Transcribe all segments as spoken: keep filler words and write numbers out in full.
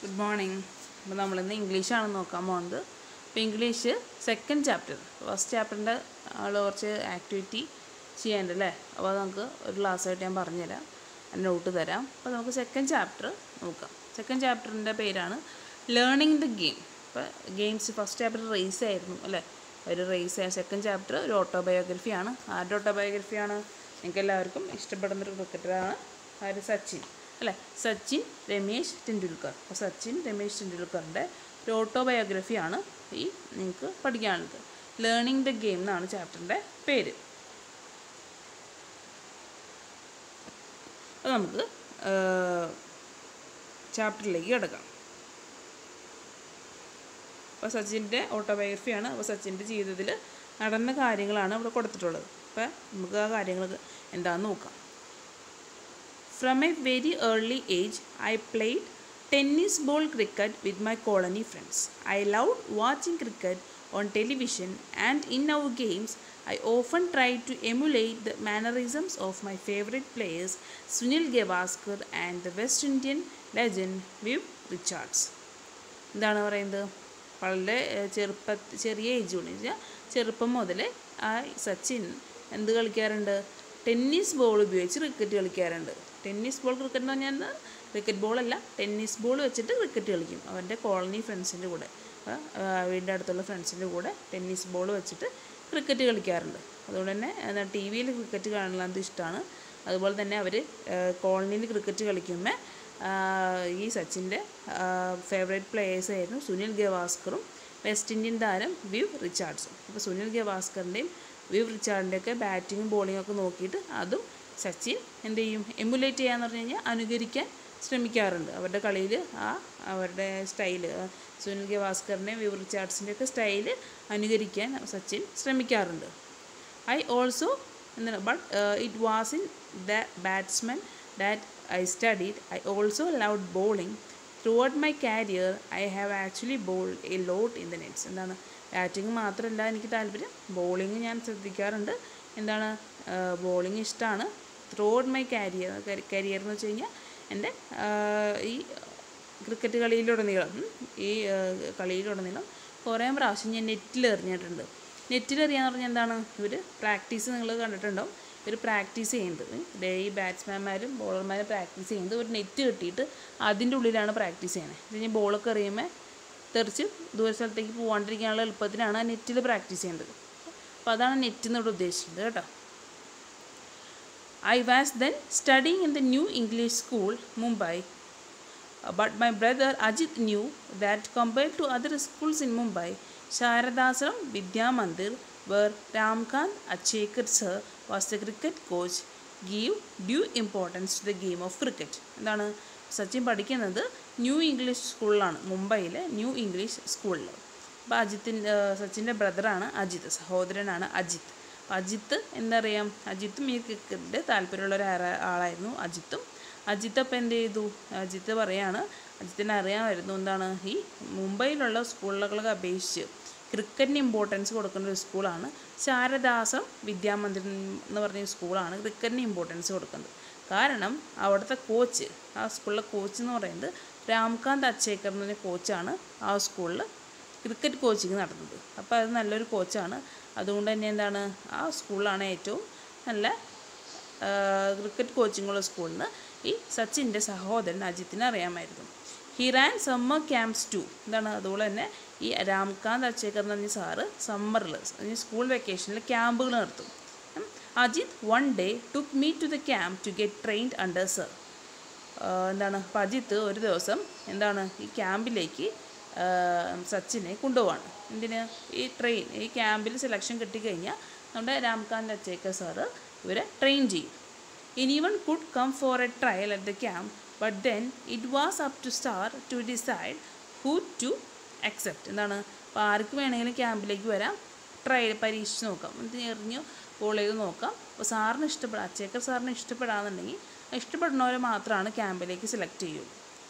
Good morning. അപ്പോൾ നമ്മളിന്ന് ഇംഗ്ലീഷാണ് നോക്കാൻ പോകുന്നത്. അപ്പോൾ ഇംഗ്ലീഷ് സെക്കൻഡ് ചാപ്റ്റർ, ഫസ്റ്റ് ചാപ്റ്ററിൻ്റെ ആൾ കുറച്ച് ആക്ടിവിറ്റി ചെയ്യാനുണ്ട് അല്ലേ. അപ്പോൾ അത് നമുക്ക് ഒരു ക്ലാസ്സായിട്ട് ഞാൻ പറഞ്ഞുതരാം, അതിൻ്റെ നോട്ട് തരാം. അപ്പോൾ നമുക്ക് സെക്കൻഡ് ചാപ്റ്റർ നോക്കാം. സെക്കൻഡ് ചാപ്റ്ററിൻ്റെ പേരാണ് ലേണിംഗ് ദ ഗെയിം. അപ്പോൾ ഗെയിംസ് ഫസ്റ്റ് ചാപ്റ്റർ റേസ് ആയിരുന്നു അല്ലേ, ഒരു റേസ് ആയ സെക്കൻഡ് ചാപ്റ്റർ ഒരു ഓട്ടോബയോഗ്രഫിയാണ്. ആരുടെ ഓട്ടോബയോഗ്രഫിയാണ്? നിങ്ങൾക്ക് എല്ലാവർക്കും ഇഷ്ടപ്പെടുന്നൊരു ക്രിക്കറ്ററാണ് ആര്? സച്ചിൻ അല്ലേ. സച്ചിൻ രമേശ് ടെണ്ടുൽക്കർ. അപ്പോൾ സച്ചിൻ രമേശ് ടെണ്ടുൽക്കറിൻ്റെ ഒരു ഓട്ടോബയോഗ്രഫിയാണ് ഈ നിങ്ങൾക്ക് പഠിക്കാനുള്ളത്. ലേണിംഗ് ദ ഗെയിം എന്നാണ് ചാപ്റ്ററിൻ്റെ പേര്. അപ്പോൾ നമുക്ക് ചാപ്റ്ററിലേക്ക് കിടക്കാം. അപ്പോൾ സച്ചിൻ്റെ ഓട്ടോബയോഗ്രഫിയാണ്. അപ്പോൾ സച്ചിൻ്റെ ജീവിതത്തിൽ നടന്ന കാര്യങ്ങളാണ് ഇവിടെ കൊടുത്തിട്ടുള്ളത്. അപ്പോൾ നമുക്ക് ആ കാര്യങ്ങൾ എന്താണെന്ന് നോക്കാം. From a very early age, I played tennis ball cricket with my colony friends. I loved watching cricket on television, and in our games, I often tried to emulate the mannerisms of my favorite players, Sunil Gavaskar and the West Indian legend Viv Richards. എന്താണ് പറയുന്നത്? വളരെ ചെറുപ്പ ചെറിയ age കൊണ്ട് ചെറുപ്പം മുതൽ ആ സച്ചിൻ എന്ത് കളിക്കാറുണ്ട്? ടെന്നീസ് ബോൾ ഉപയോഗിച്ച് ക്രിക്കറ്റ് കളിക്കാറുണ്ട്. ടെന്നീസ് ബോൾ ക്രിക്കറ്റ് എന്ന് പറഞ്ഞാൽ ക്രിക്കറ്റ് ബോളല്ല, ടെന്നീസ് ബോൾ വെച്ചിട്ട് ക്രിക്കറ്റ് കളിക്കും. അവൻ്റെ കോളനി ഫ്രണ്ട്സിൻ്റെ കൂടെ, വീടിൻ്റെ അടുത്തുള്ള ഫ്രണ്ട്സിൻ്റെ കൂടെ ടെന്നീസ് ബോൾ വെച്ചിട്ട് ക്രിക്കറ്റ് കളിക്കാറുണ്ട്. അതുകൊണ്ട് തന്നെ എന്താ ടി വിയിൽ ക്രിക്കറ്റ് കാണുന്നത് ഇഷ്ടമാണ്. അതുപോലെ തന്നെ അവർ കോളനിയിൽ ക്രിക്കറ്റ് കളിക്കുമ്പോൾ ഈ സച്ചിൻ്റെ ഫേവറേറ്റ് പ്ലേയേഴ്സ് ആയിരുന്നു സുനിൽ ഗവാസ്കറും വെസ്റ്റ് ഇന്ത്യൻ താരം വിവ് റിച്ചാർഡ്സും. അപ്പോൾ സുനിൽ ഗവാസ്കറിൻ്റെയും വിവ് റിച്ചാർഡിൻ്റെയൊക്കെ ബാറ്റിങ്ങും ബോളിങ്ങും ഒക്കെ നോക്കിയിട്ട് അതും സച്ചിൻ എന്ത് ചെയ്യും? എമുലേറ്റ് ചെയ്യാന്ന് പറഞ്ഞു കഴിഞ്ഞാൽ അനുകരിക്കാൻ ശ്രമിക്കാറുണ്ട്. അവരുടെ കളിയിൽ ആ അവരുടെ സ്റ്റൈല്, സുനിൽ ഗവാസ്കറിൻ്റെയും വിവ് റിച്ചാർഡ്സിൻ്റെ ഒക്കെ സ്റ്റൈല് അനുകരിക്കാൻ സച്ചിൻ ശ്രമിക്കാറുണ്ട്. ഐ ഓൾസോ എന്താണ് but it was in the batsman that I studied. I also loved bowling. Throughout my career I have actually bowled a lot in the nets. എന്താണ്, batting മാത്രമല്ല എനിക്ക് താല്പര്യം, bowling ഞാൻ ശ്രദ്ധിക്കാറുണ്ട്. എന്താണ്, ബോളിങ് ഇഷ്ടമാണ്. Throughout my career career എന്ന് വെച്ച് കഴിഞ്ഞാൽ എൻ്റെ ഈ ക്രിക്കറ്റ് കളിയിലുടനീളം ഈ കളിയിലുടനീളം കുറേ പ്രാവശ്യം ഞാൻ നെറ്റിൽ എറിഞ്ഞിട്ടുണ്ട്. നെറ്റിലെറിയാന്ന് പറഞ്ഞാൽ എന്താണ്, ഇവർ പ്രാക്ടീസ് നിങ്ങൾ കണ്ടിട്ടുണ്ടാവും. ഇവർ പ്രാക്ടീസ് ചെയ്യുന്നത് ഈ ബാറ്റ്സ്മാൻമാരും ബോളർമാരും പ്രാക്ടീസ് ചെയ്യുന്നത് ഒരു നെറ്റ് കെട്ടിയിട്ട് അതിൻ്റെ ഉള്ളിലാണ് പ്രാക്ടീസ് ചെയ്യുന്നത്. ഇത് കഴിഞ്ഞാൽ ബോളൊക്കെ എറിയുമ്പോൾ തെറിച്ച് ദൂര സ്ഥലത്തേക്ക് പോകാണ്ടിരിക്കാനുള്ള എളുപ്പത്തിനാണ് ആ നെറ്റിൽ പ്രാക്ടീസ് ചെയ്യേണ്ടത്. അപ്പോൾ അതാണ് നെറ്റ് എന്നോട് ഉദ്ദേശിക്കുന്നത് കേട്ടോ. I was then studying in the New English School, Mumbai. Uh, but my brother Ajit knew that compared to other schools in Mumbai, Sharadasram Vidya Mandir, where Ramkant Achekar sir was the cricket coach, gave due importance to the game of cricket. എന്താണ്, സച്ചിൻ പഠിക്കുന്നത് new English സ്കൂളിലാണ്, മുംബൈയിലെ new English സ്കൂളിൽ. അപ്പോൾ അജിത്തിൻ്റെ സച്ചിൻ്റെ ബ്രദറാണ് അജിത്ത്, സഹോദരനാണ് അജിത്ത്. അജിത്ത് എന്തറിയാം, അജിത്തും ഈ ക്രിക്കറ്റിൻ്റെ താല്പര്യമുള്ള ഒരു ആളായിരുന്നു അജിത്തും. അജിത്ത് അപ്പം എന്ത് ചെയ്തു? അജിത്ത് പറയാണ്, അജിത്തിന് അറിയാമായിരുന്നു എന്താണ്, ഈ മുംബൈയിലുള്ള സ്കൂളുകളൊക്കെ അപേക്ഷിച്ച് ക്രിക്കറ്റിന് ഇമ്പോർട്ടൻസ് കൊടുക്കുന്ന ഒരു സ്കൂളാണ് ശാരദാസം വിദ്യാമന്ദിർ എന്ന് പറഞ്ഞ സ്കൂളാണ് ക്രിക്കറ്റിന് ഇമ്പോർട്ടൻസ് കൊടുക്കുന്നത്. കാരണം അവിടുത്തെ കോച്ച്, ആ സ്കൂളിലെ കോച്ച് എന്ന് പറയുന്നത് രാംകാന്ത് അച്ചേക്കർ എന്ന് പറഞ്ഞ കോച്ചാണ് ആ സ്കൂളിൽ ക്രിക്കറ്റ് കോച്ചിങ് നടത്തുന്നത്. അപ്പോൾ അത് നല്ലൊരു കോച്ചാണ്. അതുകൊണ്ട് തന്നെ എന്താണ്, ആ സ്കൂളിലാണ് ഏറ്റവും നല്ല ക്രിക്കറ്റ് കോച്ചിങ്ങുള്ള സ്കൂളിന് ഈ സച്ചിൻ്റെ സഹോദരൻ അജിത്തിന് അറിയാമായിരുന്നു. He ran summer camps too. എന്താണ്, അതുപോലെ തന്നെ ഈ രാംകാന്ത് അച്ചേക്കർ എന്ന് പറഞ്ഞ സാറ് സമ്മറിൽ സ്കൂൾ വെക്കേഷനിൽ ക്യാമ്പുകൾ നടത്തും. Ajit one day took me to the camp to get trained under sir. എന്താണ്, അപ്പോൾ അജിത്ത് ഒരു ദിവസം എന്താണ് ഈ ക്യാമ്പിലേക്ക് സച്ചിനെ കൊണ്ടുപോവാണ്. എന്തിന്? ഈ ട്രെയിൻ ഈ ക്യാമ്പിൽ സെലക്ഷൻ കിട്ടിക്കഴിഞ്ഞാൽ നമ്മുടെ രാംകാന്ത് അച്ചേക്കർ സാറ് ഇവരെ ട്രെയിൻ ചെയ്യും. Anyone could come for a trial at the camp, but then it was up to sir to decide who to accept. എന്താണ്, അപ്പോൾ ആർക്ക് വേണമെങ്കിലും ക്യാമ്പിലേക്ക് വരാം, ട്രയൽ പരീക്ഷിച്ച് നോക്കാം, എന്ത് എറിഞ്ഞ് ബോൾ ചെയ്ത് നോക്കാം. അപ്പോൾ സാറിന് ഇഷ്ടപ്പെടാം, അച്ചേക്കർ സാറിന് ഇഷ്ടപ്പെടാന്നുണ്ടെങ്കിൽ ഇഷ്ടപ്പെടുന്നവരെ മാത്രമാണ് ക്യാമ്പിലേക്ക് സെലക്ട് ചെയ്യുള്ളൂ.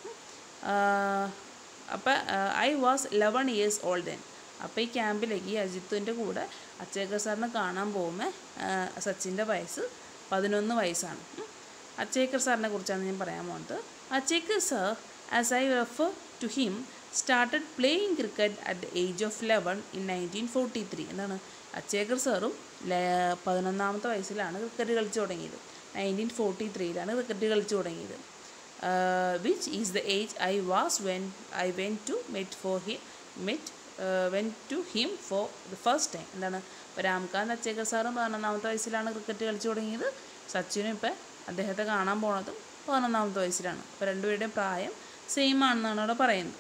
അപ്പോൾ I was eleven years old then. അപ്പോൾ ഈ ക്യാമ്പിലേക്ക് ഈ അജിത്തിൻ്റെ കൂടെ അച്ചേക്കർ സാറിനെ കാണാൻ പോകുമ്പോൾ സച്ചിൻ്റെ വയസ്സ് പതിനൊന്ന് വയസ്സാണ്. Achekar sir ne kurichana njan parayan povunathu. Achekar sir, as I refer to him, started playing cricket at the age of eleven in nineteen forty-three. എന്താണ് അച്ചേക്കർ സാറും പതിനൊന്നാമത്തെ വയസ്സിലാണ് ക്രിക്കറ്റ് കളിച്ചു തുടങ്ങിയത്. നയൻറ്റീൻ ഫോർട്ടി ത്രീയിലാണ് ക്രിക്കറ്റ് കളിച്ചു തുടങ്ങിയത്. Which is the age I was when I went to met for he met went to him for the first time. എന്താണ് ഇപ്പോൾ രാംകാന്ത് അച്ചേക്കർ സാറും പതിനൊന്നാമത്തെ വയസ്സിലാണ് ക്രിക്കറ്റ് കളിച്ചു തുടങ്ങിയത്. സച്ചിനും ഇപ്പം അദ്ദേഹത്തെ കാണാൻ പോണതും പതിനൊന്നാമത്തെ വയസ്സിലാണ്. അപ്പോൾ രണ്ടുപേരുടെയും പ്രായം സെയിം ആണെന്നാണ് അവിടെ പറയുന്നത്.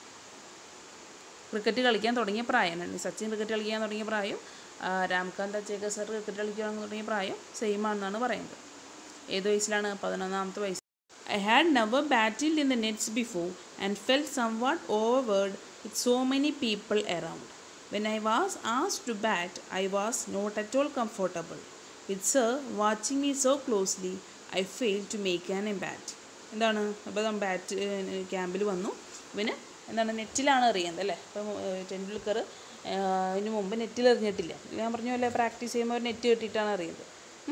ക്രിക്കറ്റ് കളിക്കാൻ തുടങ്ങിയ പ്രായമാണ് സച്ചിൻ ക്രിക്കറ്റ് കളിക്കാൻ തുടങ്ങിയ പ്രായം, രാംകാന്ത് അച്ചേക്കർ സാർ ക്രിക്കറ്റ് കളിക്കാൻ തുടങ്ങിയ പ്രായം സെയിം ആണെന്നാണ് പറയുന്നത്. ഏത് വയസ്സിലാണ്? പതിനൊന്നാമത്തെ വയസ്സ്. I had never battled in the nets before and felt somewhat overwhelmed with so many people around. When I was asked to bat, I was not at all comfortable. With sir watching me so closely, I failed to make an impact. എന്താണ് അപ്പോൾ നമ്മൾ bat ക്യാമ്പിൽ വന്നു. ഇവന് എന്താണ് നെറ്റിലാണ് എറിയുന്നത് അല്ലേ. ഇപ്പം ടെണ്ടുൽക്കർ ഇതിന് മുമ്പ് നെറ്റിൽ എറിഞ്ഞിട്ടില്ല. ഞാൻ പറഞ്ഞു അല്ലേ പ്രാക്ടീസ് ചെയ്യുമ്പോൾ ഒരു നെറ്റ് കെട്ടിയിട്ടാണ് എറിയുന്നത്.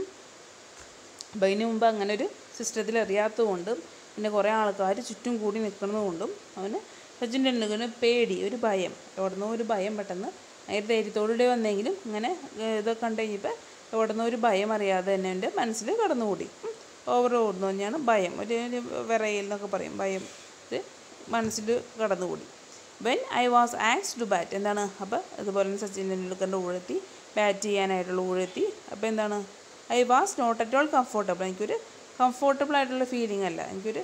അപ്പോൾ ഇതിന് മുമ്പ് അങ്ങനെ ഒരു സിസ്റ്റത്തിൽ എറിയാത്തത് കൊണ്ടും പിന്നെ കുറേ ആൾക്കാർ ചുറ്റും കൂടി നിൽക്കുന്നത് കൊണ്ടും അവന് സച്ചിൻ ടെണ്ടുൽക്കറിന് പേടി, ഒരു ഭയം, എവിടുന്നോ ഒരു ഭയം പെട്ടെന്ന് നേരെ ധൈര്യത്തോടുകൂടി വന്നെങ്കിലും അങ്ങനെ ഇതൊക്കെ കണ്ടു കഴിഞ്ഞപ്പോൾ എവിടുന്നോ ഒരു ഭയം അറിയാതെ തന്നെ എൻ്റെ മനസ്സിൽ കടന്നുകൂടി. ഓവർ ഓടുന്നു തന്നെയാണ് ഭയം, ഒരു വിറയൽ എന്നൊക്കെ പറയും, ഭയം ഇത് മനസ്സിൽ കടന്നുകൂടി. വെൻ ഐ വാസ് ആക്സ്ഡ് ടു ബാറ്റ്, എന്താണ് അപ്പോൾ അതുപോലെ തന്നെ സച്ചിൻ ടെണ്ടുൽക്കറിൻ്റെ ഊഴെത്തി ബാറ്റ് ചെയ്യാനായിട്ടുള്ള ഊഴെത്തി. അപ്പോൾ എന്താണ് I was not at all comfortable, എനിക്കൊരു കംഫോർട്ടബിൾ ആയിട്ടുള്ള ഫീലിംഗ് അല്ല, എനിക്കൊരു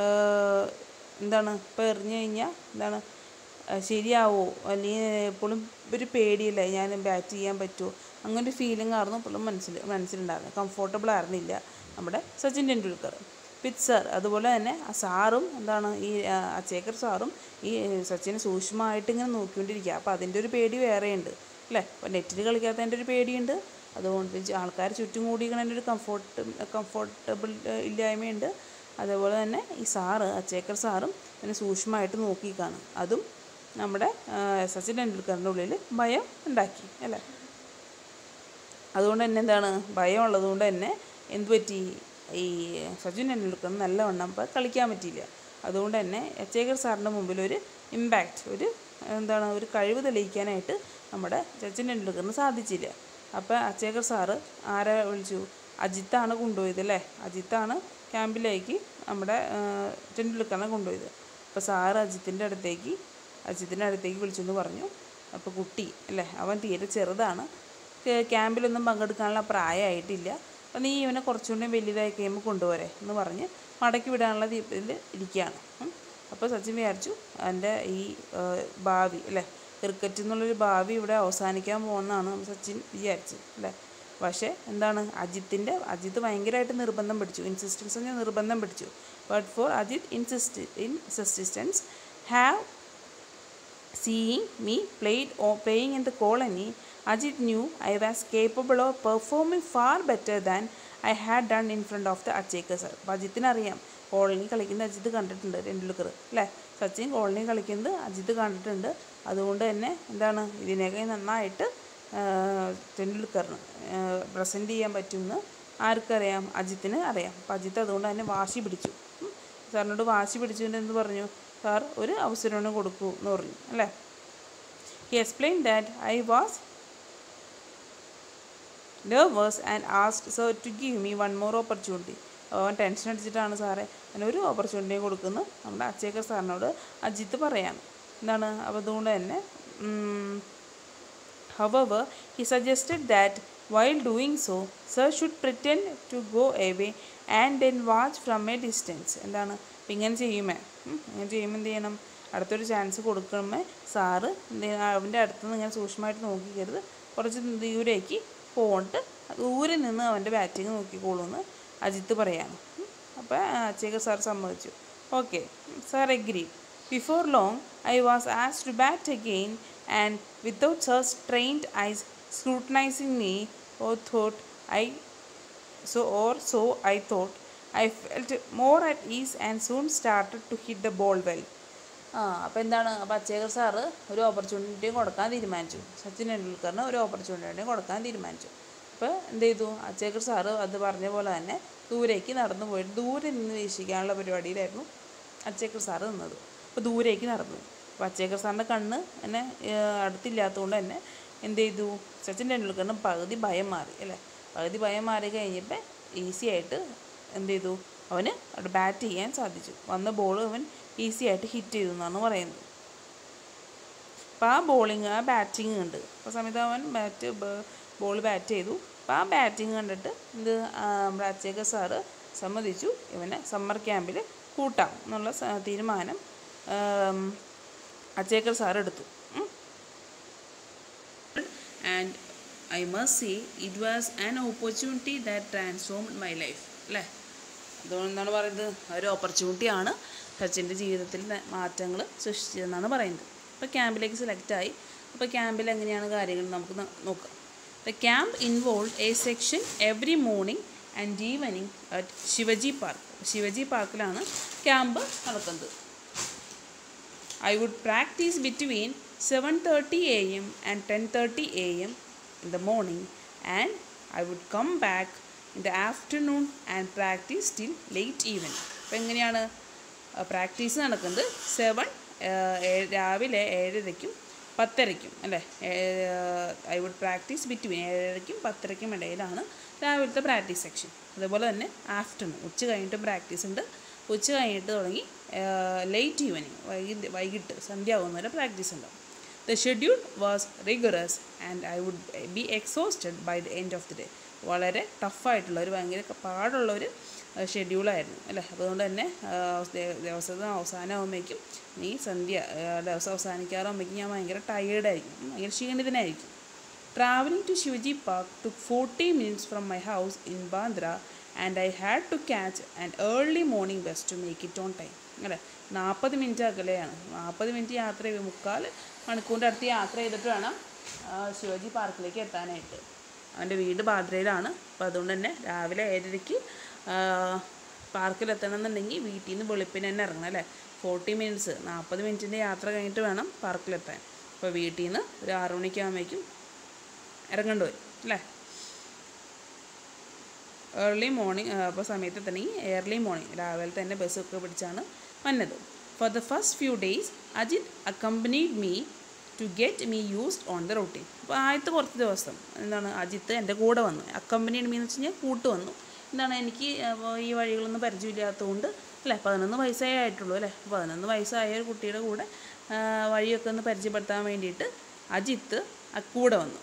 എന്താണ് ഇപ്പോൾ എറിഞ്ഞു കഴിഞ്ഞാൽ എന്താണ് ശരിയാവോ അല്ലെങ്കിൽ എപ്പോഴും ഒരു പേടിയില്ല ഞാൻ ബാറ്റ് ചെയ്യാൻ പറ്റുമോ അങ്ങനെ ഒരു ഫീലിംഗ് ആയിരുന്നു എപ്പോഴും മനസ്സിൽ മനസ്സിലുണ്ടായിരുന്നത്. കംഫോർട്ടബിൾ ആയിരുന്നില്ല നമ്മുടെ സച്ചിൻ ടെണ്ടുൽക്കർ. വിത്ത് സർ, അതുപോലെ തന്നെ ആ സാറും എന്താണ് ഈ അച്ചേക്കർ സാറും ഈ സച്ചിനെ സൂക്ഷ്മമായിട്ട് ഇങ്ങനെ നോക്കിക്കൊണ്ടിരിക്കുക. അപ്പോൾ അതിൻ്റെ ഒരു പേടി വേറെയുണ്ട് അല്ലേ. അപ്പോൾ നെറ്റിൽ കളിക്കാത്തതിൻ്റെ ഒരു പേടിയുണ്ട്, അതുകൊണ്ട് ആൾക്കാർ ചുറ്റും കൂടിക്കണതിൻ്റെ ഒരു കംഫോർട്ട് കംഫോർട്ടബിൾ ഇല്ലായ്മയുണ്ട്. അതേപോലെ തന്നെ ഈ സാറ് അച്ചേക്കർ സാറും പിന്നെ സൂക്ഷ്മമായിട്ട് നോക്കിക്കാണ്. അതും നമ്മുടെ സച്ചിൻ ടെണ്ടുൽക്കറിൻ്റെ ഉള്ളിൽ ഭയം ഉണ്ടാക്കി അല്ലേ. അതുകൊണ്ട് തന്നെ എന്താണ് ഭയം ഉള്ളതുകൊണ്ട് തന്നെ എന്ത് പറ്റി, ഈ സച്ചിൻ ടെണ്ടുൽക്കറിന് നല്ലവണ്ണം ഇപ്പോൾ കളിക്കാൻ പറ്റിയില്ല. അതുകൊണ്ട് തന്നെ അച്ചേക്കർ സാറിൻ്റെ മുമ്പിൽ ഒരു ഇമ്പാക്റ്റ്, ഒരു എന്താണ് ഒരു കഴിവ് തെളിയിക്കാനായിട്ട് നമ്മുടെ സച്ചിൻ ടെണ്ടുൽക്കറിന് സാധിച്ചില്ല. അപ്പോൾ അച്ചേക്കർ സാറ് ആരെ വിളിച്ചു, അജിത്താണ് കൊണ്ടുപോയത് അല്ലേ. അജിത്താണ് ക്യാമ്പിലേക്ക് നമ്മുടെ ടെണ്ടുൽക്കറിനെ കൊണ്ടുപോയത്. അപ്പോൾ സാറ് അജിത്തിൻ്റെ അടുത്തേക്ക് അജിത്തിൻ്റെ അടുത്തേക്ക് വിളിച്ചെന്ന് പറഞ്ഞു. അപ്പോൾ കുട്ടി അല്ലേ, അവൻ തീരെ ചെറുതാണ്, ക്യാമ്പിലൊന്നും പങ്കെടുക്കാനുള്ള പ്രായമായിട്ടില്ല, അപ്പോൾ നീ ഇവനെ കുറച്ചുകൂടി വലുതായി കഴിയുമ്പോൾ കൊണ്ടുപോരെ എന്ന് പറഞ്ഞ് മടക്കി വിടാനുള്ള ഇതിൽ ഇരിക്കുകയാണ്. അപ്പോൾ സച്ചിൻ വിചാരിച്ചു എൻ്റെ ഈ ഭാവി അല്ലേ, ക്രിക്കറ്റ് എന്നുള്ളൊരു ഭാവി ഇവിടെ അവസാനിക്കാൻ പോകുന്നതാണ് സച്ചിൻ വിചാരിച്ചത് അല്ലേ. പക്ഷേ എന്താണ് അജിത്തിൻ്റെ അജിത്ത് ഭയങ്കരമായിട്ട് നിർബന്ധം പിടിച്ചു, ഇൻസിസ്റ്റൻസ് നിർബന്ധം പിടിച്ചു. But for Ajit insist insistence have seeing me played or playing in the colony, Ajit knew I was capable of performing far better than I had done in front of the Achekar sir. അപ്പോൾ അജിത്തിന് അറിയാം colony കളിക്കുന്നത് അജിത്ത് കണ്ടിട്ടുണ്ട് ടെണ്ടുൽക്കർ അല്ലേ. Sachin colony കളിക്കുന്നത് അജിത്ത് കണ്ടിട്ടുണ്ട്. അതുകൊണ്ട് തന്നെ എന്താണ് ഇതിനേക്കാൾ നന്നായിട്ട് ടെണ്ടുൽക്കറിന് പ്രസൻറ്റ് ചെയ്യാൻ പറ്റുമെന്ന് ആർക്കറിയാം, അജിത്തിന് അറിയാം. അപ്പോൾ അജിത്ത് അതുകൊണ്ട് തന്നെ വാശി പിടിച്ചു, സാറിനോട് വാശി പിടിച്ചുകൊണ്ട് എന്ത് പറഞ്ഞു, സാർ ഒരു അവസരം കൊടുക്കൂ എന്ന് പറഞ്ഞു അല്ലേ. He explain that I was nervous and asked sir to give me one more opportunity. അവൻ ടെൻഷൻ അടിച്ചിട്ടാണ് സാറേ അങ്ങനെ ഒരു ഓപ്പർച്യൂണിറ്റി കൊടുക്കുന്നത് നമ്മുടെ അച്ചേക്കർ സാറിനോട് അജിത്ത് പറയാണ്. എന്താണ് അപ്പോൾ അതുകൊണ്ട് തന്നെ however he suggested that while doing so sir should pretend to go away and then watch from a distance. എന്താണ് അപ്പം ഇങ്ങനെ ചെയ്യുമേ ഇങ്ങനെ ചെയ്യുമ്പോൾ എന്ത് ചെയ്യണം, അടുത്തൊരു ചാൻസ് കൊടുക്കുമ്പോൾ സാറ് അവൻ്റെ അടുത്ത് നിന്ന് ഇങ്ങനെ സൂക്ഷ്മമായിട്ട് നോക്കിക്കരുത്, കുറച്ച് ദൂരേക്ക് പോയിട്ട് ദൂരെ നിന്ന് അവൻ്റെ ബാറ്റിങ് നോക്കിക്കോളൂന്ന് അജിത്ത് പറയാണ്. അപ്പോൾ അച്ചേക്കർ സാർ സമ്മതിച്ചു. Okay sir agree. Before long I was asked to bat again and without sir's trained eyes scrutinizing me or thought I so or so I thought I felt more at ease and soon started to hit the ball well. ആ അപ്പോൾ എന്താണ് അപ്പോൾ Achrekar sir ഒരു opportunity കൊടുക്കാൻ തീരുമാനിച്ചു, സച്ചിൻ ടെണ്ടുൽക്കറിന് ഒരു opportunity കൊടുക്കാൻ തീരുമാനിച്ചു. അപ്പോൾ എന്ത് ചെയ്തു, അച്ചേക്കർ സാറ് അത് പറഞ്ഞ പോലെ തന്നെ ദൂരേക്ക് നടന്നു പോയിട്ട് ദൂരെ നിന്ന് വീക്ഷിക്കാനുള്ള പരിപാടിയിലായിരുന്നു അച്ചേക്കർ സാറ് നിന്നത്. അപ്പോൾ ദൂരേക്ക് നടന്നു. അപ്പോൾ അച്ചേക്കർ സാറിൻ്റെ കണ്ണ് എന്നെ അടുത്തില്ലാത്തതുകൊണ്ട് തന്നെ എന്ത് ചെയ്തു, സച്ചിൻ ടെണ്ടുൽക്കറിന് പകുതി ഭയം മാറി അല്ലേ. പകുതി ഭയം മാറി കഴിഞ്ഞപ്പോൾ ഈസി ആയിട്ട് എന്ത് ചെയ്തു, അവന് അവിടെ ബാറ്റ് ചെയ്യാൻ സാധിച്ചു. വന്ന ബോൾ അവൻ ഈസി ആയിട്ട് ഹിറ്റ് ചെയ്തു എന്നാണ് പറയുന്നത്. അപ്പോൾ ആ ബോളിങ് ആ ബാറ്റിങ് കണ്ട് അപ്പോൾ സമയത്ത് അവൻ ബാറ്റ് ബോൾ ബാറ്റ് ചെയ്തു. അപ്പോൾ ആ ബാറ്റിങ് കണ്ടിട്ട് ഇത് നമ്മുടെ അച്ചേക്കർ സാറ് സമ്മതിച്ചു ഇവനെ സമ്മർ ക്യാമ്പിൽ കൂട്ടാം എന്നുള്ള തീരുമാനം അച്ചേക്കർ സാർ എടുത്തു. And I must say it was an opportunity that transformed my life അല്ലേ. അതുകൊണ്ടാണ് പറയുന്നത്, ഒരു ഓപ്പർച്യൂണിറ്റിയാണ് സച്ചിൻ്റെ ജീവിതത്തിൽ മാറ്റങ്ങൾ സൃഷ്ടിച്ചതെന്നാണ് പറയുന്നത്. അപ്പോൾ ക്യാമ്പിലേക്ക് സെലക്റ്റായി. അപ്പോൾ ക്യാമ്പിൽ എങ്ങനെയാണ് കാര്യങ്ങൾ നമുക്ക് നോക്കാം. The camp involve a section every morning and evening at Shivaji park. Shivaji പാർക്കിലാണ് ക്യാമ്പ് നടക്കുന്നത്. I would practice between seven thirty a m and ten thirty a m in the morning, and I would come back in the afternoon and practice till late evening. അപ്പോൾ എങ്ങനെയാണ് practice നടക്കുന്നത്? Seven രാവിലെ ഏഴരയ്ക്കും പത്തരയ്ക്കും അല്ലേ. I would practise between ഏഴരയ്ക്കും പത്തരയ്ക്കും ഇടയിലാണ് രാവിലത്തെ പ്രാക്ടീസ് സെക്ഷൻ. അതുപോലെ തന്നെ ആഫ്റ്റർനൂൺ ഉച്ച കഴിഞ്ഞിട്ടും പ്രാക്ടീസ് ഉണ്ട്. ഉച്ച കഴിഞ്ഞിട്ട് തുടങ്ങി ലേറ്റ് ഈവനിങ് വൈകിട്ട് വൈകിട്ട് സന്ധ്യാവുന്ന വരെ പ്രാക്ടീസ് ഉണ്ടാവും. The schedule was rigorous and I would be exhausted by the end of the day. വളരെ ടഫായിട്ടുള്ള ഒരു ഭയങ്കര പാടുള്ളൊരു ഷെഡ്യൂളായിരുന്നു അല്ലേ. അപ്പോൾ അതുകൊണ്ട് തന്നെ ദിവസത്തെ അവസാനമാകുമ്പോഴേക്കും ഈ സന്ധ്യ ദിവസം അവസാനിക്കാറാകുമ്പോഴേക്കും ഞാൻ ഭയങ്കര ടയേർഡായിരിക്കും, ഭയങ്കര ക്ഷീണിതനായിരിക്കും. Travelling to Shivaji park took forty minutes from my house in Bandra and I had to catch an early morning bus to make it on time അല്ലേ. നാൽപ്പത് മിനിറ്റ് അകലെയാണ്, നാൽപ്പത് മിനിറ്റ് യാത്ര ചെയ്ത് മുക്കാൽ മണിക്കൂറിൻ്റെ അടുത്ത് യാത്ര ചെയ്തിട്ട് വേണം ശിവജി പാർക്കിലേക്ക് എത്താനായിട്ട്. അവൻ്റെ വീട് ബാന്ദ്രയിലാണ്. അപ്പോൾ അതുകൊണ്ട് തന്നെ രാവിലെ ഏഴരയ്ക്ക് പാർക്കിലെത്തണം എന്നുണ്ടെങ്കിൽ വീട്ടിൽ നിന്ന് വെളുപ്പിന് തന്നെ ഇറങ്ങണം അല്ലേ. ഫോർട്ടി മിനിറ്റ്സ് നാൽപ്പത് മിനിറ്റിൻ്റെ യാത്ര കഴിഞ്ഞിട്ട് വേണം പാർക്കിലെത്താൻ. അപ്പോൾ വീട്ടിൽ നിന്ന് ഒരു ആറു മണിക്കാകുമ്പോഴേക്കും ഇറങ്ങേണ്ടി വരും അല്ലേ. ഏർലി മോർണിംഗ് അപ്പോൾ സമയത്ത് തന്നെ ഏർലി മോർണിംഗ് രാവിലെ തന്നെ ബസ്സൊക്കെ പിടിച്ചാണ് വന്നത്. For the first few days Ajit accompanied me to get me used on the routine. അപ്പോൾ ആദ്യത്തെ കുറച്ച് ദിവസം എന്താണ് അജിത്ത് എൻ്റെ കൂടെ വന്നു. അക്കമ്പനീഡ് മീ എന്ന് വെച്ച് കഴിഞ്ഞാൽ കൂട്ട് വന്നു. എന്താണ് എനിക്ക് ഈ വഴികളൊന്നും പരിചയമില്ലാത്തതുകൊണ്ട് അല്ലേ. പതിനൊന്ന് വയസ്സേ ആയിട്ടുള്ളൂ അല്ലേ. പതിനൊന്ന് വയസ്സായ ഒരു കുട്ടിയുടെ കൂടെ വഴിയൊക്കെ ഒന്ന് പരിചയപ്പെടുത്താൻ വേണ്ടിയിട്ട് അജിത്ത് കൂടെ വന്നു.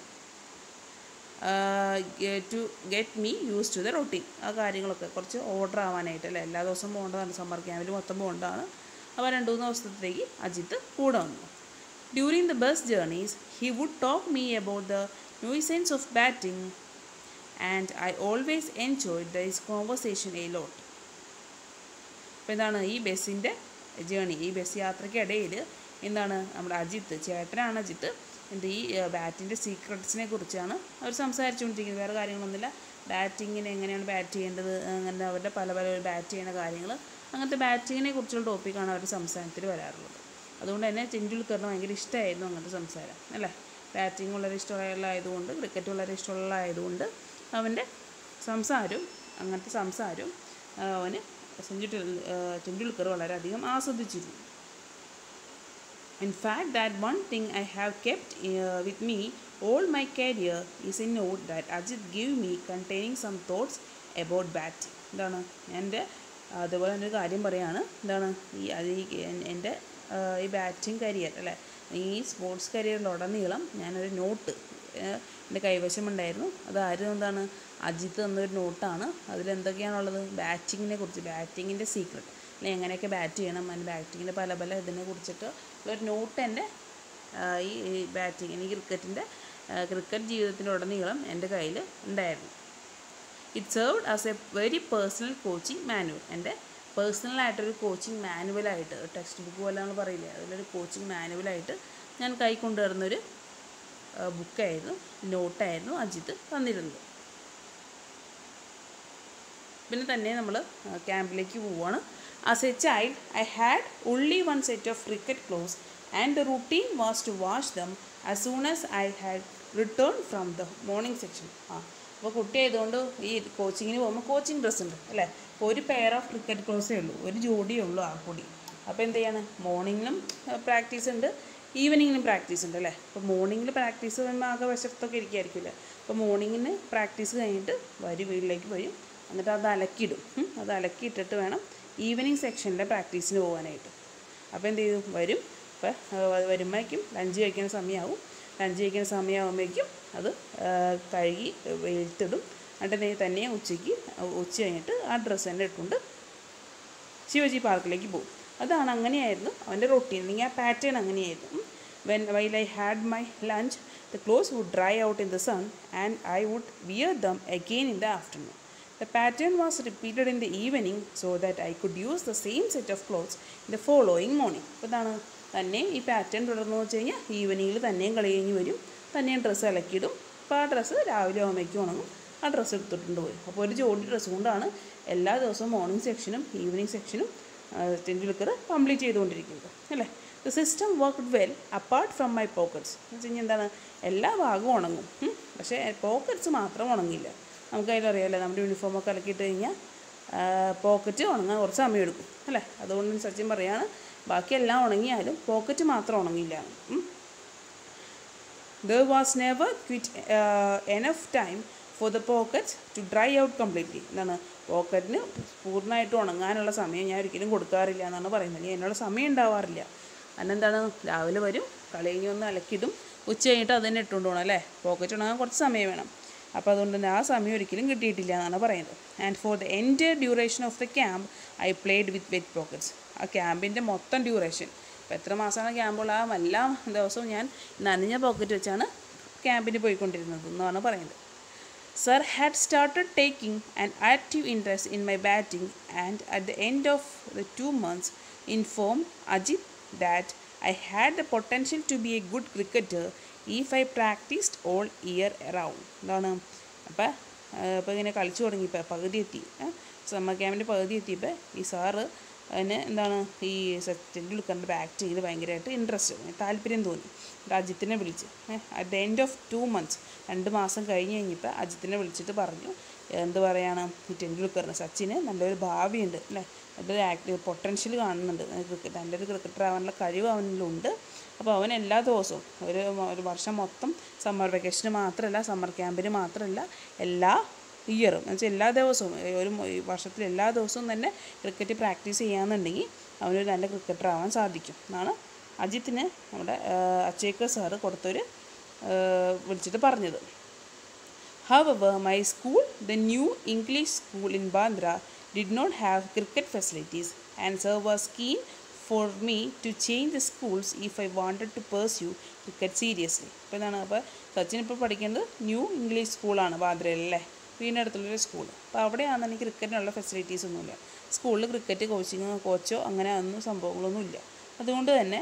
To get me use to the routine. ആ കാര്യങ്ങളൊക്കെ കുറച്ച് ഓർഡർ ആവാനായിട്ട് അല്ലേ. എല്ലാ ദിവസവും പോകേണ്ടതാണ്, സമ്മർ ക്യാമ്പിൽ മൊത്തം പോകേണ്ടതാണ്. അപ്പോൾ രണ്ട് മൂന്ന് ദിവസത്തേക്ക് അജിത്ത് കൂടെ വന്നു. During the bus journeys he would talk me about the nuances of batting and I always enjoyed this conversation a lot. അപ്പോൾ എന്താണ് ഈ ബസ്സിൻ്റെ ജേണി, ഈ ബസ് യാത്രയ്ക്കിടയിൽ എന്താണ് നമ്മുടെ അജിത്ത്, ചേട്ടനാണ് അജിത്ത്, എന്ത് ഈ ബാറ്റിൻ്റെ സീക്രട്സിനെ കുറിച്ചാണ് അവർ സംസാരിച്ചുകൊണ്ടിരിക്കുന്നത്. വേറെ കാര്യങ്ങളൊന്നുമില്ല. ബാറ്റിങ്ങിന് എങ്ങനെയാണ് ബാറ്റ് ചെയ്യേണ്ടത്, അങ്ങനെ അവരുടെ പല പല ബാറ്റ് ചെയ്യുന്ന കാര്യങ്ങൾ, അങ്ങനത്തെ ബാറ്റിങ്ങിനെ കുറിച്ചുള്ള ടോപ്പിക്കാണ് അവർ സംസാരത്തിൽ വരാറുള്ളത്. അതുകൊണ്ട് തന്നെ ടെണ്ടുൽക്കറിന് ഭയങ്കര ഇഷ്ടമായിരുന്നു അങ്ങനത്തെ സംസാരം അല്ലേ. ബാറ്റിങ് വളരെ ഇഷ്ടമുള്ളതായതുകൊണ്ട്, ക്രിക്കറ്റ് വളരെ ഇഷ്ടമുള്ളതായതുകൊണ്ട് അവൻ്റെ സംസാരവും അങ്ങനത്തെ സംസാരവും അവന് ടെണ്ടുൽക്കർ വളരെയധികം ആസ്വദിച്ചിരുന്നു. In fact, that one thing I have kept uh, with me all my career is a note that Ajit gave me containing some thoughts about batting. എന്താണ് എൻ്റെ അതുപോലെ തന്നെ ഒരു കാര്യം പറയുകയാണ്. എന്താണ് ഈ എൻ്റെ ഈ ബാറ്റിംഗ് കരിയർ അല്ലേ, ഈ സ്പോർട്സ് കരിയറിലുടനീളം ഞാനൊരു നോട്ട് എൻ്റെ കൈവശമുണ്ടായിരുന്നു. അതായിരുന്നു എന്താണ് അജിത്ത് എന്നൊരു നോട്ടാണ്. അതിലെന്തൊക്കെയാണുള്ളത്? ബാറ്റിങ്ങിനെ കുറിച്ച്, ബാറ്റിങ്ങിൻ്റെ സീക്രട്ട് അല്ലെങ്കിൽ എങ്ങനെയൊക്കെ ബാറ്റ് ചെയ്യണം, അതിന് ബാറ്റിങ്ങിൻ്റെ പല പല ഇതിനെ കുറിച്ചിട്ട് ഒരു നോട്ട് എൻ്റെ ഈ ബാറ്റിങ് ഈ ക്രിക്കറ്റിൻ്റെ ക്രിക്കറ്റ് ജീവിതത്തിലുടനീളം എൻ്റെ കയ്യിൽ ഉണ്ടായിരുന്നു. It served as a very personal coaching manual. എൻ്റെ പേഴ്സണലായിട്ടൊരു കോച്ചിങ് മാനുവലായിട്ട്, ടെക്സ്റ്റ് ബുക്ക് പോലെ നമ്മൾ പറയില്ലേ, അതിലൊരു കോച്ചിങ് മാനുവലായിട്ട് ഞാൻ കൈ കൊണ്ടുവരുന്നൊരു ബുക്കായിരുന്നു, നോട്ടായിരുന്നു അജിത്ത് തന്നിരുന്നത്. പിന്നെ തന്നെ നമ്മൾ ക്യാമ്പിലേക്ക് പോവുകയാണ്. As a child, I had only one set of cricket clothes and the routine was to wash them as soon as I had returned from the morning section. ആ അപ്പോൾ കുട്ടി ആയതുകൊണ്ട് ഈ കോച്ചിങ്ങിന് പോകുമ്പോൾ കോച്ചിങ് ഡ്രസ്സ് ഉണ്ട് അല്ലേ. ഒരു പെയർ ഓഫ് ക്രിക്കറ്റ് ക്ലോത്ത്സേ ഉള്ളൂ, ഒരു ജോഡിയേ ഉള്ളൂ ആ കൂടി. അപ്പോൾ എന്ത് ചെയ്യാണ്, മോർണിംഗിലും പ്രാക്ടീസ് ഉണ്ട്, ഈവനിങ്ങിനും പ്രാക്ടീസ് ഉണ്ട് അല്ലേ. അപ്പോൾ മോർണിംഗിൽ പ്രാക്ടീസ് ചെയ്യുമ്പോൾ ആകെ വശത്തൊക്കെ ഇരിക്കുമായിരിക്കില്ല. അപ്പോൾ മോർണിംഗിന് പ്രാക്ടീസ് കഴിഞ്ഞിട്ട് വരും, വീട്ടിലേക്ക് വരും, എന്നിട്ട് അത് അലക്കിയിടും. അത് അലക്കിയിട്ടിട്ട് വേണം ഈവനിങ് സെക്ഷനിലെ പ്രാക്ടീസിന് പോകാനായിട്ട്. അപ്പോൾ എന്ത് ചെയ്തു, വരും. അപ്പോൾ വരുമ്പോഴേക്കും ലഞ്ച് കഴിക്കുന്ന സമയമാവും. ലഞ്ച് കഴിക്കുന്ന സമയമാകുമ്പോഴേക്കും അത് കഴുകി വെയിലത്തിടും. എന്നിട്ട് തന്നെ ഉച്ചയ്ക്ക് ഉച്ച കഴിഞ്ഞിട്ട് ആ ഡ്രസ്സ് തന്നെ ഇട്ടുകൊണ്ട് ശിവജി പാർക്കിലേക്ക് പോകും. അതാണ്, അങ്ങനെയായിരുന്നു അവൻ്റെ റൊട്ടീൻ, അല്ലെങ്കിൽ ആ പാറ്റേൺ അങ്ങനെയായിരുന്നു. When while I had my lunch the clothes would dry out in the sun and I would wear them again in the afternoon. The pattern was repeated in the evening so that I could use the same set of clothes in the following morning. അപ്പോൾ ഇതാണ് തന്നെ ഈ pattern തുടർന്ന് വെച്ച് കഴിഞ്ഞാൽ ഈവനിങ്ങിൽ തന്നെയും കളി കഴിഞ്ഞ് വരും, തന്നെയും ഡ്രസ്സ് അലക്കിയിടും. അപ്പോൾ ആ ഡ്രസ്സ് രാവിലെ ആകുമ്പോഴേക്കും ഉണങ്ങും, ആ ഡ്രസ്സ് എടുത്തിട്ടുണ്ട് പോയി. അപ്പോൾ ഒരു ജോഡി ഡ്രസ്സ് കൊണ്ടാണ് എല്ലാ ദിവസവും മോർണിംഗ് സെക്ഷനും ഈവനിങ് സെക്ഷനും ടെൻഡുൽക്കർ കംപ്ലീറ്റ് ചെയ്തുകൊണ്ടിരിക്കുന്നത് അല്ലേ. The system worked well apart from my pockets. എന്ന് വെച്ച് കഴിഞ്ഞാൽ എന്താണ്, എല്ലാ ഭാഗവും ഉണങ്ങും, പക്ഷേ പോക്കറ്റ്സ് മാത്രം ഉണങ്ങില്ല. നമുക്കതിലറിയാമല്ലോ, നമ്മുടെ യൂണിഫോമൊക്കെ അലക്കിയിട്ട് കഴിഞ്ഞാൽ പോക്കറ്റ് ഉണങ്ങാൻ കുറച്ച് സമയം എടുക്കും അല്ലേ. അതുകൊണ്ട് സച്ചിൻ പറയാണ്, ബാക്കിയെല്ലാം ഉണങ്ങിയാലും പോക്കറ്റ് മാത്രം ഉണങ്ങില്ല. There was never quite uh, enough time for the pockets to dry out completely. എന്താണ്, പോക്കറ്റിന് പൂർണ്ണമായിട്ട് ഉണങ്ങാനുള്ള സമയം ഞാൻ ഒരിക്കലും കൊടുക്കാറില്ല എന്നാണ് പറയുന്നത്. ഇനി അതിനുള്ള സമയം ഉണ്ടാവാറില്ല. അതിനെന്താണ്, രാവിലെ വരും, കളി കഴിഞ്ഞ് ഒന്ന് അലക്കിയിടും, ഉച്ച കഴിഞ്ഞിട്ട് അത് തന്നെ ഇട്ടുകൊണ്ട് പോകണം അല്ലേ. പോക്കറ്റ് ഉണങ്ങാൻ കുറച്ച് സമയം വേണം. അപ്പോൾ അതുകൊണ്ട് തന്നെ ആ സമയം ഒരിക്കലും കിട്ടിയിട്ടില്ല എന്നാണ് പറയുന്നത്. And for the entire duration of the camp I played with wet pockets. ആ ക്യാമ്പിൻ്റെ മൊത്തം ഡ്യൂറേഷൻ, ഇപ്പോൾ എത്ര മാസമാണ് ക്യാമ്പുള്ള, ആ എല്ലാ ദിവസവും ഞാൻ നനഞ്ഞ പോക്കറ്റ് വെച്ചാണ് ക്യാമ്പിന് പോയിക്കൊണ്ടിരുന്നത് എന്നാണ് പറയുന്നത്. Sir had started taking an active interest in my batting and at the end of the two months inform Ajit that I had the potential to be a good cricketer if I practised all year around. എന്താണ്, അപ്പോൾ ഇപ്പോൾ ഇങ്ങനെ കളിച്ചു തുടങ്ങിയപ്പോൾ പകുതി എത്തി, summer ക്യാമ്പിൻ്റെ പകുതി എത്തിയപ്പോൾ ഈ സാറ് അതിന് എന്താണ്, ഈ ടെൻഡുൽക്കറിൻ്റെ ബാറ്റിങ്ങിൽ ഭയങ്കരമായിട്ട് ഇൻട്രസ്റ്റ്, താല്പര്യം തോന്നി. അജിത്തിനെ വിളിച്ച് at the end of two months രണ്ട് മാസം കഴിഞ്ഞ് കഴിഞ്ഞപ്പോൾ അജിത്തിനെ വിളിച്ചിട്ട് പറഞ്ഞു, എന്ത് പറയുകയാണ്, ഈ ടെൻഡുൽക്കറിന് സച്ചിന് നല്ലൊരു ഭാവിയുണ്ട് അല്ലേ, നല്ലൊരു ആക്റ്റീവ് പൊട്ടൻഷ്യൽ കാണുന്നുണ്ട്, ക്രിക്കറ്റ് നല്ലൊരു ക്രിക്കറ്റർ ആവാനുള്ള കഴിവ് അവനിലുണ്ട്. അപ്പോൾ അവൻ എല്ലാ ദിവസവും ഒരു ഒരു വർഷം മൊത്തം സമ്മർ വെക്കേഷന് മാത്രമല്ല, സമ്മർ ക്യാമ്പിന് മാത്രമല്ല, എല്ലാ ഇയറും എന്ന് വെച്ചാൽ എല്ലാ ദിവസവും ഒരു വർഷത്തിൽ എല്ലാ ദിവസവും തന്നെ ക്രിക്കറ്റ് പ്രാക്ടീസ് ചെയ്യാമെന്നുണ്ടെങ്കിൽ അവനൊരു നല്ല ക്രിക്കറ്റർ ആവാൻ സാധിക്കും എന്നാണ് അജിത്തിന് നമ്മുടെ അച്ചേക്കർ സാറ് കൊടുത്തൊരു വിളിച്ചിട്ട് പറഞ്ഞത്. However, my school, the new English school in Bandra, did not have cricket facilities, and sir was keen for me to change the schools if I wanted to pursue cricket seriously. അപ്പോൾ എന്താണ്, അപ്പോൾ സച്ചിൻ ഇപ്പോൾ പഠിക്കുന്നത് new English സ്കൂളാണ് ബാന്ദ്രയിലല്ലേ, വീടിനടുത്തുള്ളൊരു school. അപ്പോൾ അവിടെയാണെന്നുണ്ടെങ്കിൽ ക്രിക്കറ്റിനുള്ള facilities ഒന്നുമില്ല. സ്കൂളിൽ cricket coaching കോച്ചോ അങ്ങനെ ഒന്നും സംഭവങ്ങളൊന്നുമില്ല. അതുകൊണ്ട് തന്നെ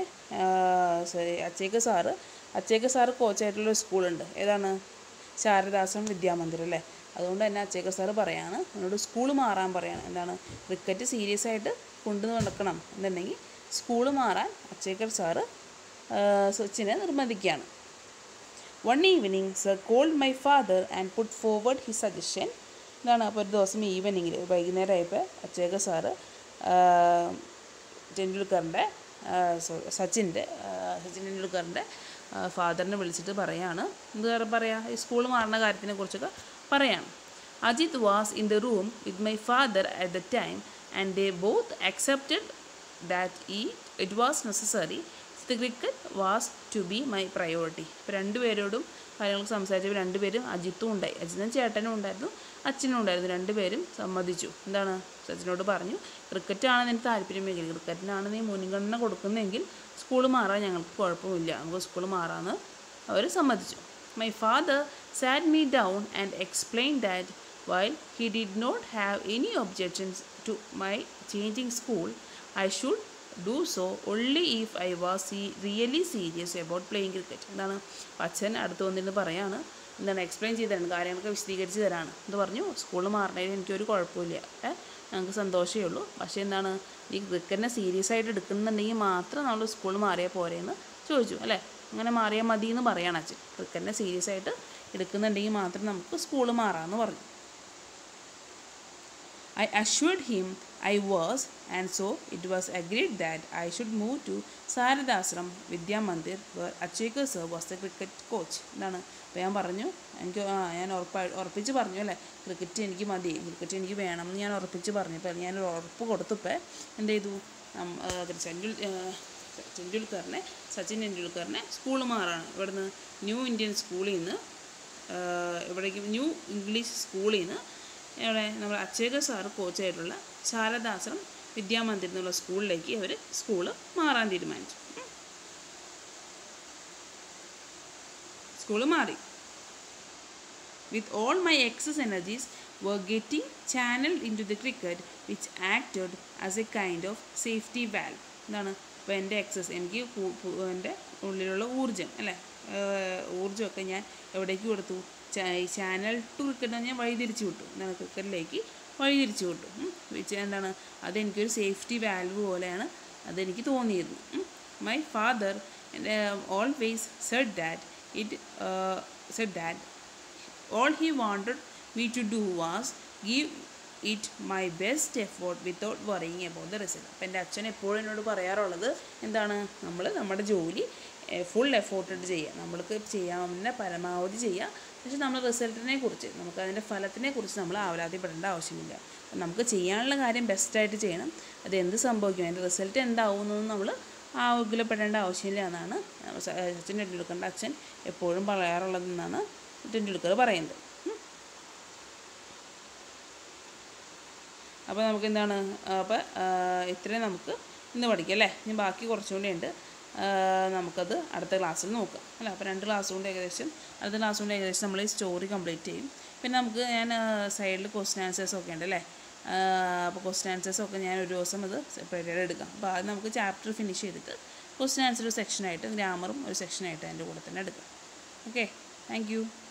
അച്ചേക്കർ സാറ് അച്ചേക്കർ സാറ് കോച്ചായിട്ടുള്ളൊരു സ്കൂളുണ്ട്, ഏതാണ്, ശാരദാസം വിദ്യാമന്ദിർ അല്ലേ. അതുകൊണ്ട് തന്നെ അച്ചേക്കർ സാറ് പറയാണ്, എന്നോട് സ്കൂൾ മാറാൻ പറയാണ്. എന്താണ്, ക്രിക്കറ്റ് സീരിയസ് ആയിട്ട് കൊണ്ടു നടക്കണം എന്നുണ്ടെങ്കിൽ സ്കൂൾ മാറാൻ അച്ചേക്കർ സാറ് സച്ചിനെ നിർബന്ധിക്കുകയാണ്. One evening sir called my father and put forward his suggestion. എന്താണ്, അപ്പോൾ ഒരു ദിവസം ഈവനിങ്ങിൽ വൈകുന്നേരം ആയപ്പോൾ അച്ചേക്കർ സാറ് ടെൻഡുൽക്കറിൻ്റെ സച്ചിൻ്റെ സച്ചിൻ ടെൻഡുൽക്കറിൻ്റെ ഫാദറിനെ വിളിച്ചിട്ട് പറയാണ്, എന്ത് പറയാ, ഈ സ്കൂൾ മാറുന്ന കാര്യത്തിനെ കുറിച്ചൊക്കെ പറയാണ്. Ajit was in the room with my father at the time and they both accepted that ഈ it was necessary the cricket was to be my priority. ഇപ്പോൾ രണ്ടുപേരോടും കാര്യങ്ങൾക്ക് സംസാരിച്ചപ്പോൾ രണ്ടുപേരും അജിത്തും ഉണ്ടായി, അജിത്തും ചേട്ടനും ഉണ്ടായിരുന്നു, അച്ഛനും ഉണ്ടായിരുന്നു, രണ്ടുപേരും സമ്മതിച്ചു. എന്താണ്, സച്ചിനോട് പറഞ്ഞു, ക്രിക്കറ്റാണ് എനിക്ക് താല്പര്യമെങ്കിൽ, ക്രിക്കറ്റിനാണ് നീ മുൻഗണന കൊടുക്കുന്നതെങ്കിൽ സ്കൂൾ മാറാൻ ഞങ്ങൾക്ക് കുഴപ്പമില്ല, നമുക്ക് സ്കൂൾ മാറാമെന്ന് അവർ സമ്മതിച്ചു. My father sat me down and explain that while he did not have any objections to my changing school I should do so only if I was really serious about playing cricket. എന്താണ്, അച്ഛൻ അടുത്ത് വന്നിരുന്ന് പറയാണ്, എന്താണ് explain ചെയ്ത് തരാണ്, കാര്യങ്ങളൊക്കെ വിശദീകരിച്ച് തരാണ്. എന്ന് പറഞ്ഞു, സ്കൂൾ മാറണതിൽ എനിക്കൊരു കുഴപ്പമില്ല, ഞങ്ങൾക്ക് സന്തോഷമേ ഉള്ളൂ, പക്ഷേ എന്താണ്, ഈ ക്രിക്കറ്റിനെ സീരിയസ് ആയിട്ട് എടുക്കുന്നുണ്ടെങ്കിൽ മാത്രം നമ്മൾ സ്കൂൾ മാറിയാൽ പോരെയെന്ന് ചോദിച്ചു അല്ലേ. അങ്ങനെ മാറിയാൽ മതി എന്ന് പറയാണ് അച്ഛൻ, ക്രിക്കറ്റിനെ സീരിയസ് ആയിട്ട് എടുക്കുന്നുണ്ടെങ്കിൽ മാത്രം നമുക്ക് സ്കൂൾ മാറാമെന്ന് പറഞ്ഞു. I assured him I was, and so it was agreed that I should move to Saradasram Vidya Mandir, where Achekar sir was the cricket coach. എന്താണ് അപ്പോൾ ഞാൻ പറഞ്ഞു എനിക്ക് ആ ഞാൻ ഉറപ്പാ ഉറപ്പിച്ച് പറഞ്ഞു അല്ലേ, ക്രിക്കറ്റ് എനിക്ക് മതി, ക്രിക്കറ്റ് എനിക്ക് വേണം എന്ന് ഞാൻ ഉറപ്പിച്ച് പറഞ്ഞു. അപ്പോൾ ഞാനൊരു ഉറപ്പ് കൊടുത്തപ്പോൾ എന്ത് ചെയ്തു, ചെണ്ടുൽ ടെണ്ടുൽക്കറിനെ സച്ചിൻ ടെണ്ടുൽക്കറിനെ സ്കൂൾ മാറാണ്. ഇവിടുന്ന് ന്യൂ ഇന്ത്യൻ സ്കൂളിൽ നിന്ന് ഇവിടേക്ക് ന്യൂ ഇംഗ്ലീഷ് സ്കൂളിൽ നിന്ന് ഇവിടെ നമ്മൾ അച്ചേകർ സാറ് കോച്ചായിട്ടുള്ള ശാരദാശ്രം വിദ്യാമന്ദിർ എന്നുള്ള സ്കൂളിലേക്ക് അവർ സ്കൂള് മാറാൻ തീരുമാനിച്ചു. സ്കൂള് മാറി. With all my excess energies were getting channeled into the cricket which acted as a kind of safety valve. എന്താണ് അപ്പോൾ എൻ്റെ എക്സസ് എനിക്ക് എൻ്റെ ഉള്ളിലുള്ള ഊർജ്ജം അല്ലേ, ഊർജ്ജമൊക്കെ ഞാൻ എവിടേക്ക് കൊടുത്തു, ചാനൽ ടു ക്രിക്കറ്റ് ഞാൻ വഴിതിരിച്ചു വിട്ടു. എന്താണ് ക്രിക്കറ്റിലേക്ക് വഴിതിരിച്ചു വിട്ടു. വിച്ച് എന്താണ് അതെനിക്കൊരു സേഫ്റ്റി വാൽവ് പോലെയാണ് അതെനിക്ക് തോന്നിയിരുന്നു. My father always said that it said that all he wanted me to do was give it my best effort without worrying about the result. അപ്പോൾ എൻ്റെ അച്ഛൻ എപ്പോഴും എന്നോട് പറയാറുള്ളത് എന്താണ്, നമ്മൾ നമ്മുടെ ജോലി ഫുൾ എഫോർട്ട് ഇട്ട് ചെയ്യുക, നമ്മൾക്ക് ചെയ്യാവുന്ന പരമാവധി ചെയ്യുക, പക്ഷേ നമ്മൾ റിസൾട്ടിനെ കുറിച്ച് നമുക്കതിൻ്റെ ഫലത്തിനെ കുറിച്ച് നമ്മൾ ആവലാതിപ്പെടേണ്ട ആവശ്യമില്ല. നമുക്ക് ചെയ്യാനുള്ള കാര്യം ബെസ്റ്റായിട്ട് ചെയ്യണം, അത് എന്ത് സംഭവിക്കും അതിൻ്റെ റിസൾട്ട് എന്താവുന്നതെന്ന് നമ്മൾ ആകുലപ്പെടേണ്ട ആവശ്യമില്ല എന്നാണ് സച്ചിൻ ടെണ്ടുൽക്കറിൻ്റെ അച്ഛൻ എപ്പോഴും പറയാറുള്ളതെന്നാണ് ടെണ്ടുൽക്കർ പറയുന്നത്. അപ്പോൾ നമുക്ക് എന്താണ് അപ്പോൾ ഇത്രയും നമുക്ക് ഇന്ന് പഠിക്കാം അല്ലേ. ഇനി ബാക്കി കുറച്ചും കൂടി ഉണ്ട്, നമുക്കത് അടുത്ത ക്ലാസ്സിൽ നോക്കാം അല്ലേ. അപ്പോൾ രണ്ട് ക്ലാസ് കൊണ്ട് ഏകദേശം അടുത്ത ക്ലാസ് കൊണ്ട് ഏകദേശം നമ്മൾ ഈ സ്റ്റോറി കംപ്ലീറ്റ് ചെയ്യും. പിന്നെ നമുക്ക് ഞാൻ സൈഡിൽ ക്വസ്റ്റ്യൻ ആൻസേഴ്സൊക്കെ ഉണ്ട് അല്ലേ. അപ്പോൾ ക്വസ്റ്റ്യൻ ആൻസേഴ്സൊക്കെ ഞാൻ ഒരു ദിവസം അത് സെപ്പറേറ്റ് ആയിട്ട് എടുക്കാം. അപ്പോൾ അത് നമുക്ക് ചാപ്റ്റർ ഫിനിഷ് ചെയ്തിട്ട് ക്വസ്റ്റ്യൻ ആൻസർ ഒരു സെക്ഷനായിട്ട് ഗ്രാമറും ഒരു സെക്ഷനായിട്ട് അതിൻ്റെ കൂടെ തന്നെ എടുക്കാം. Okay, thank U.